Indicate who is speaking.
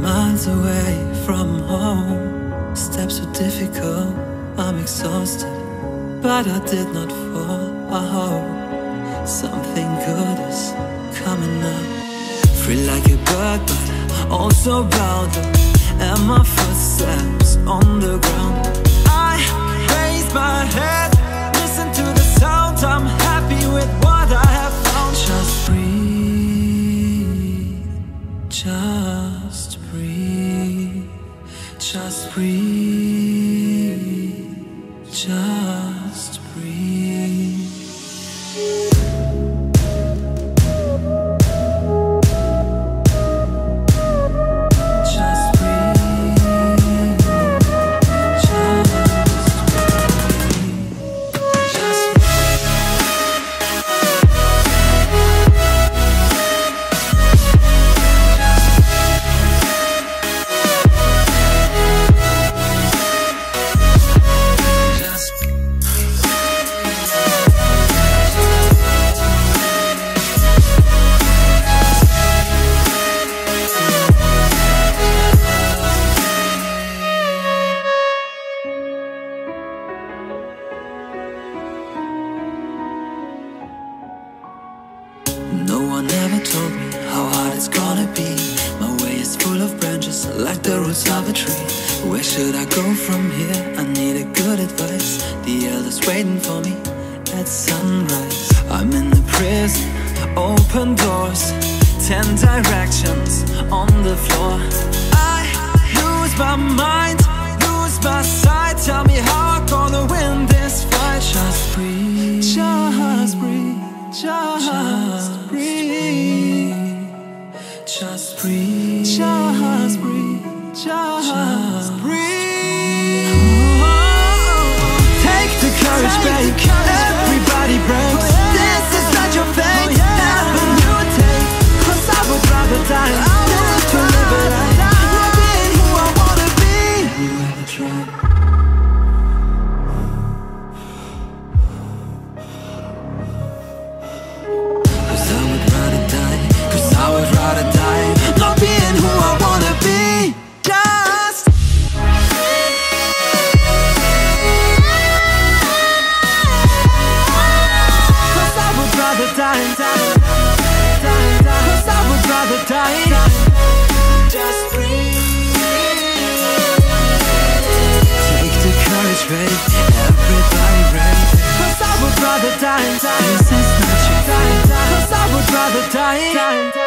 Speaker 1: miles away from home. Steps were difficult, I'm exhausted, but I did not fall. I hope something good is coming up. Free like a bird, but also bounded, and my footsteps on the ground. I raise my head, listen to the sound. I'm happy with what I have found. Just breathe, just breathe, just breathe, just breathe. No one ever told me how hard it's gonna be. My way is full of branches, like the roots of a tree. Where should I go from here? I need a good advice. The elders waiting for me at sunrise. I'm in the prison, open doors, 10 directions on the floor. I lose my mind, lose my sight. Tell me how I'm gonna win this fight. Just breathe, just breathe, just breathe, just breathe, just breathe, just breathe. Take the courage, babe. Everybody breaks. This is not your fate. Never you take. 'Cause I would rather die than to live a life not being who I wanna be. You ever tried? Not being who I wanna be. Just cause I would rather die. Cause I would rather die. Just breathe. Take the courage, babe. Everybody ready. Cause I would rather die. This is not your fate. Cause I would rather die.